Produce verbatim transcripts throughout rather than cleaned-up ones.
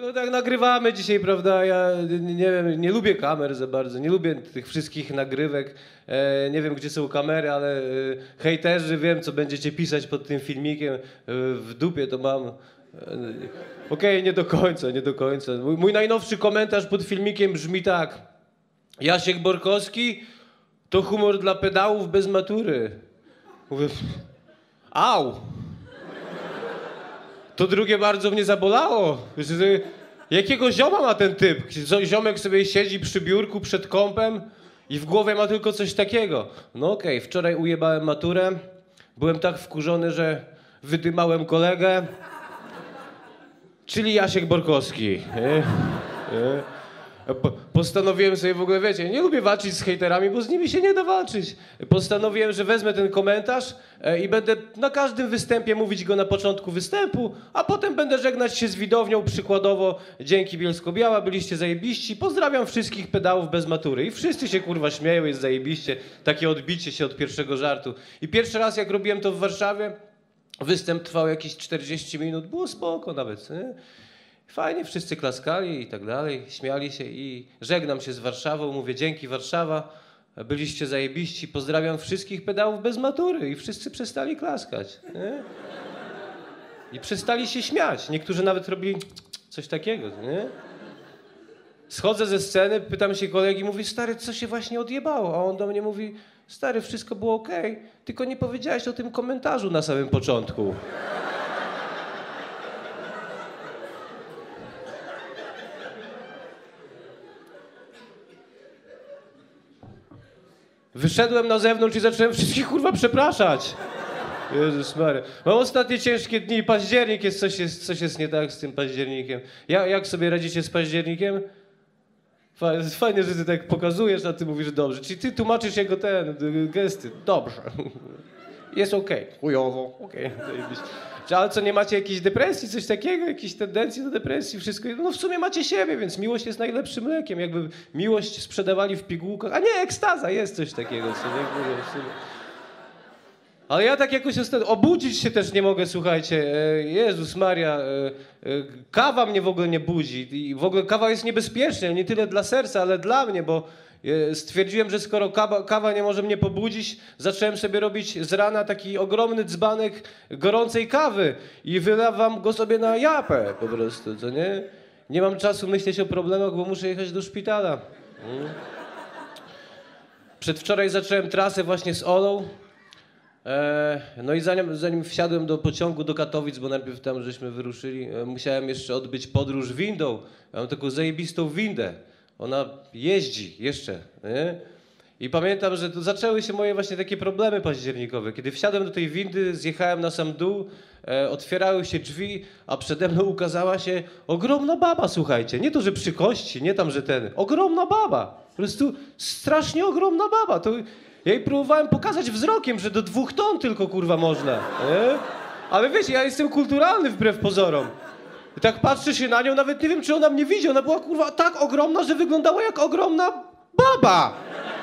No tak nagrywamy dzisiaj, prawda, ja nie wiem, nie lubię kamer za bardzo, nie lubię tych wszystkich nagrywek, e, nie wiem gdzie są kamery, ale e, hejterzy, wiem co będziecie pisać pod tym filmikiem, e, w dupie to mam. E, Okej, okay, nie do końca, nie do końca. Mój, mój najnowszy komentarz pod filmikiem brzmi tak: Jasiek Borkowski to humor dla pedałów bez matury. Mówię, au! To drugie bardzo mnie zabolało. Jakiego zioma ma ten typ? Ziomek sobie siedzi przy biurku przed kąpem i w głowie ma tylko coś takiego. No okej, okay, wczoraj ujebałem maturę. Byłem tak wkurzony, że wydymałem kolegę. Czyli Jasiek Borkowski. Nie? Nie? Postanowiłem sobie w ogóle, wiecie, nie lubię walczyć z hejterami, bo z nimi się nie da walczyć. Postanowiłem, że wezmę ten komentarz i będę na każdym występie mówić go na początku występu, a potem będę żegnać się z widownią przykładowo: dzięki Bielsko-Biała, byliście zajebiści, pozdrawiam wszystkich pedałów bez matury. I wszyscy się kurwa śmieją, jest zajebiście, takie odbicie się od pierwszego żartu. I pierwszy raz jak robiłem to w Warszawie, występ trwał jakieś czterdzieści minut, było spoko nawet, nie? Fajnie, wszyscy klaskali i tak dalej, śmiali się i żegnam się z Warszawą, mówię: dzięki Warszawa, byliście zajebiści, pozdrawiam wszystkich pedałów bez matury. I wszyscy przestali klaskać, nie? I przestali się śmiać, niektórzy nawet robili coś takiego, nie? Schodzę ze sceny, pytam się kolegi, mówi: stary, co się właśnie odjebało? A on do mnie mówi: stary, wszystko było okej, okay, tylko nie powiedziałeś o tym komentarzu na samym początku. Wyszedłem na zewnątrz i zacząłem wszystkich kurwa przepraszać. Jezus Maria. Mam ostatnie ciężkie dni, październik jest, coś jest, coś jest nie tak z tym październikiem. Ja, jak sobie radzicie z październikiem? Fajnie, że ty tak pokazujesz, a ty mówisz dobrze. Czyli ty tłumaczysz jego ten, gesty. Dobrze. Jest okej. Okay. Chujowo. Okej. Okay. Ale co, nie macie jakiejś depresji, coś takiego? Jakiejś tendencji do depresji? Wszystko? No w sumie macie siebie, więc miłość jest najlepszym lekiem. Jakby miłość sprzedawali w pigułkach. A nie, ekstaza, jest coś takiego. Co nie? W sumie. Ale ja tak jakoś ostatnio obudzić się też nie mogę, słuchajcie. Jezus Maria, kawa mnie w ogóle nie budzi. I w ogóle kawa jest niebezpieczna, nie tyle dla serca, ale dla mnie, bo stwierdziłem, że skoro kawa, kawa nie może mnie pobudzić, zacząłem sobie robić z rana taki ogromny dzbanek gorącej kawy i wylewam go sobie na japę po prostu, co nie? Nie mam czasu myśleć o problemach, bo muszę jechać do szpitala. Hmm. Przedwczoraj zacząłem trasę właśnie z Olą. No i zanim, zanim wsiadłem do pociągu do Katowic, bo najpierw tam żeśmy wyruszyli, musiałem jeszcze odbyć podróż windą. Ja mam taką zajebistą windę. Ona jeździ jeszcze, nie? I pamiętam, że to zaczęły się moje właśnie takie problemy październikowe. Kiedy wsiadłem do tej windy, zjechałem na sam dół, e, otwierały się drzwi, a przede mną ukazała się ogromna baba, słuchajcie. Nie to, że przy kości, nie tam, że ten. Ogromna baba. Po prostu strasznie ogromna baba. To ja jej próbowałem pokazać wzrokiem, że do dwóch ton tylko kurwa można. Nie? Ale wiecie, ja jestem kulturalny wbrew pozorom. I tak patrzę się na nią, nawet nie wiem, czy ona mnie widzi. Ona była kurwa tak ogromna, że wyglądała jak ogromna baba.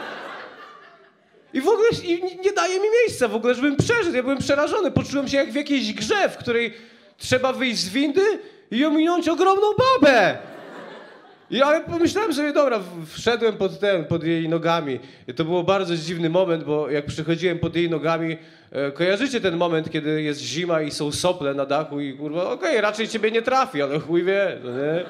I w ogóle i nie daje mi miejsca w ogóle, żebym przeżył. Ja byłem przerażony. Poczułem się jak w jakiejś grze, w której trzeba wyjść z windy i ominąć ogromną babę. I ale pomyślałem sobie, dobra, wszedłem pod ten, pod jej nogami. I to był bardzo dziwny moment, bo jak przychodziłem pod jej nogami, e, kojarzycie ten moment, kiedy jest zima i są sople na dachu i kurwa, okej, okay, raczej ciebie nie trafi, ale chuj wie, no nie?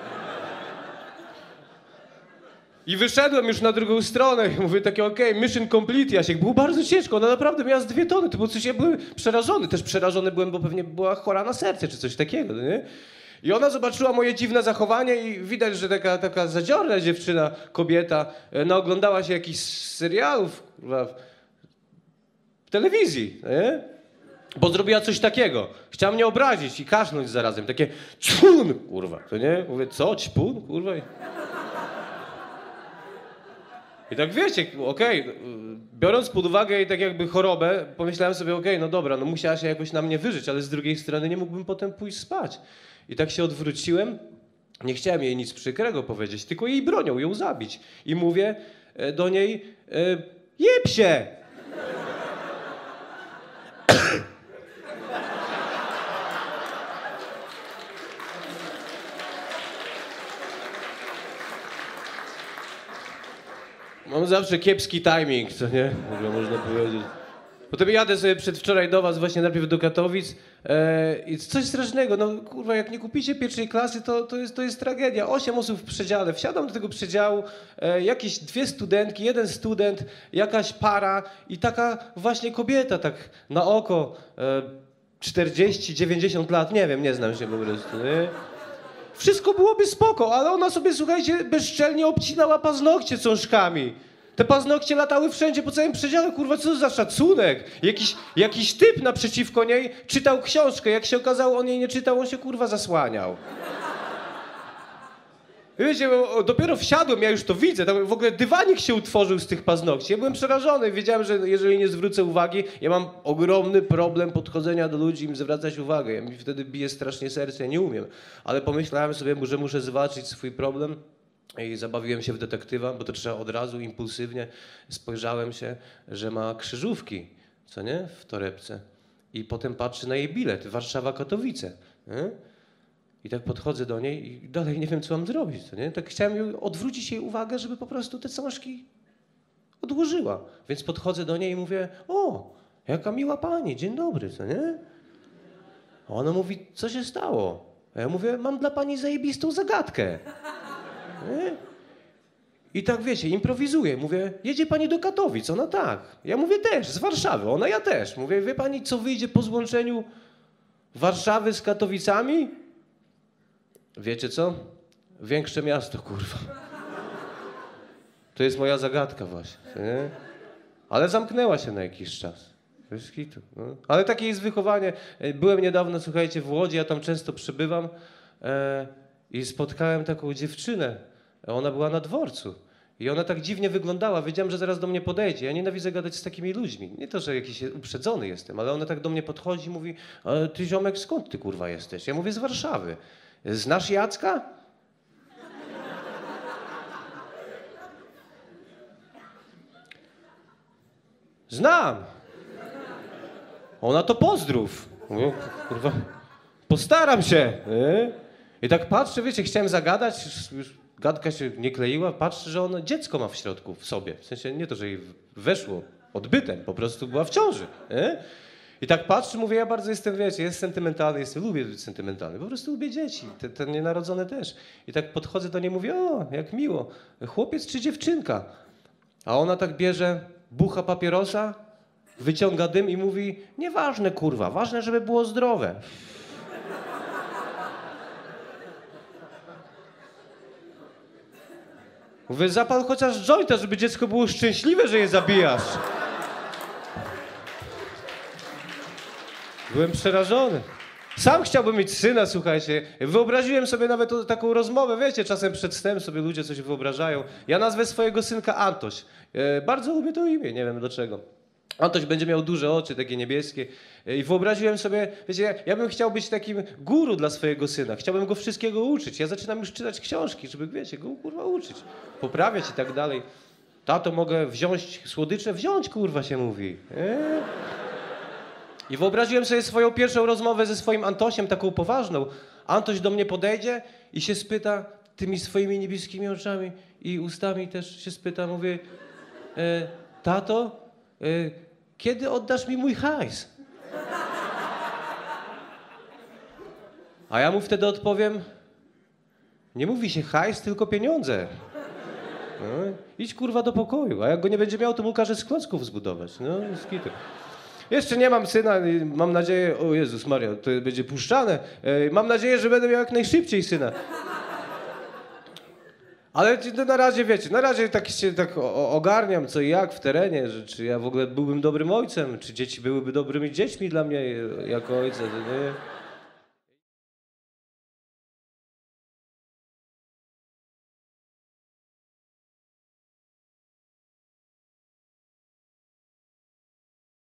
I wyszedłem już na drugą stronę i mówię takie, okej, okay, mission complete, Jasiek. Było bardzo ciężko, ona naprawdę miała z dwie tony, to było coś, ja byłem przerażony. Też przerażony byłem, bo pewnie była chora na serce czy coś takiego, no nie? I ona zobaczyła moje dziwne zachowanie i widać, że taka, taka zadziorna dziewczyna, kobieta, no, oglądała się jakichś serialów kurwa, w telewizji, nie? Bo zrobiła coś takiego. Chciała mnie obrazić i kasznąć zarazem. Takie ćpun, kurwa, to nie? Mówię, co, ćpun, kurwa? I tak wiecie, okej, okay, biorąc pod uwagę jej tak jakby chorobę, pomyślałem sobie, okej, okay, no dobra, no musiała się jakoś na mnie wyżyć, ale z drugiej strony nie mógłbym potem pójść spać. I tak się odwróciłem, nie chciałem jej nic przykrego powiedzieć, tylko jej bronią, ją zabić. I mówię do niej, jeb się! Mam zawsze kiepski timing, co nie? Może można powiedzieć. Potem jadę sobie przedwczoraj do was, właśnie najpierw do Katowic e, i coś strasznego, no kurwa, jak nie kupicie pierwszej klasy, to, to, jest, to jest tragedia. Osiem osób w przedziale, wsiadam do tego przedziału, e, jakieś dwie studentki, jeden student, jakaś para i taka właśnie kobieta, tak na oko, e, czterdzieści dziewięćdziesiąt lat, nie wiem, nie znam się po prostu, nie? Wszystko byłoby spoko, ale ona sobie, słuchajcie, bezczelnie obcinała paznokcie cążkami. Te paznokcie latały wszędzie po całym przedziale, kurwa, co za szacunek. Jakiś, jakiś typ naprzeciwko niej czytał książkę, jak się okazało, on jej nie czytał, on się, kurwa, zasłaniał. Wiecie, bo dopiero wsiadłem, ja już to widzę, tam w ogóle dywanik się utworzył z tych paznokci. Ja byłem przerażony, wiedziałem, że jeżeli nie zwrócę uwagi, ja mam ogromny problem podchodzenia do ludzi, im zwracać uwagę. Ja mi wtedy bije strasznie serce, ja nie umiem. Ale pomyślałem sobie, że muszę zwalczyć swój problem i zabawiłem się w detektywa, bo to trzeba od razu, impulsywnie. Spojrzałem się, że ma krzyżówki, co nie, w torebce. I potem patrzy na jej bilet, Warszawa-Katowice. Nie? I tak podchodzę do niej i dalej nie wiem, co mam zrobić, co nie? Tak chciałem ją odwrócić jej uwagę, żeby po prostu te cążki odłożyła. Więc podchodzę do niej i mówię, o, jaka miła pani, dzień dobry, co nie? A ona mówi, co się stało? A ja mówię, mam dla pani zajebistą zagadkę. Nie? I tak wiecie, improwizuję, mówię, jedzie pani do Katowic, ona tak. Ja mówię też, z Warszawy, ona ja też. Mówię, wie pani, co wyjdzie po złączeniu Warszawy z Katowicami? Wiecie co? Większe miasto, kurwa. To jest moja zagadka właśnie, nie? Ale zamknęła się na jakiś czas. Bez kitu, no. Ale takie jest wychowanie. Byłem niedawno, słuchajcie, w Łodzi, ja tam często przybywam e, i spotkałem taką dziewczynę. Ona była na dworcu. I ona tak dziwnie wyglądała. Wiedziałem, że zaraz do mnie podejdzie. Ja nienawidzę gadać z takimi ludźmi. Nie to, że jakiś uprzedzony jestem, ale ona tak do mnie podchodzi i mówi, ale ty ziomek, skąd ty kurwa jesteś? Ja mówię, z Warszawy. Znasz Jacka? Znam. Ona to pozdrów. Mówię, kurwa, postaram się. Nie? I tak patrzę, wiecie, chciałem zagadać, już gadka się nie kleiła, patrzę, że ona dziecko ma w środku, w sobie. W sensie nie to, że jej weszło odbytem, po prostu była w ciąży. Nie? I tak patrzę, mówię, ja bardzo jestem, wiecie, jest sentymentalny, jestem, lubię być sentymentalny, po prostu lubię dzieci, te, te nienarodzone też. I tak podchodzę do niej, mówię, o, jak miło, chłopiec czy dziewczynka? A ona tak bierze bucha papierosa, wyciąga dym i mówi, nieważne kurwa, ważne, żeby było zdrowe. Mówię, zapal chociaż jointa, żeby dziecko było szczęśliwe, że je zabijasz. Byłem przerażony. Sam chciałbym mieć syna, słuchajcie. Wyobraziłem sobie nawet o, taką rozmowę, wiecie, czasem przed snem sobie ludzie coś wyobrażają. Ja nazwę swojego synka Antoś. E, bardzo lubię to imię, nie wiem dlaczego. Antoś będzie miał duże oczy, takie niebieskie. E, I wyobraziłem sobie, wiecie, ja, ja bym chciał być takim guru dla swojego syna. Chciałbym go wszystkiego uczyć. Ja zaczynam już czytać książki, żeby, wiecie, go kurwa uczyć. Poprawiać i tak dalej. Tato, mogę wziąć słodycze? Wziąć, kurwa, się mówi. E? I wyobraziłem sobie swoją pierwszą rozmowę ze swoim Antosiem, taką poważną. Antoś do mnie podejdzie i się spyta tymi swoimi niebieskimi oczami i ustami też się spyta, mówię, e, tato, e, kiedy oddasz mi mój hajs? A ja mu wtedy odpowiem, nie mówi się hajs, tylko pieniądze. No, idź kurwa do pokoju, a jak go nie będzie miał, to mu każę z klocków zbudować. No, skitu. Jeszcze nie mam syna, mam nadzieję, o Jezus Maria, to będzie puszczane. Mam nadzieję, że będę miał jak najszybciej syna. Ale na razie, wiecie, na razie tak się tak ogarniam, co i jak w terenie, że czy ja w ogóle byłbym dobrym ojcem, czy dzieci byłyby dobrymi dziećmi dla mnie jako ojca, nie?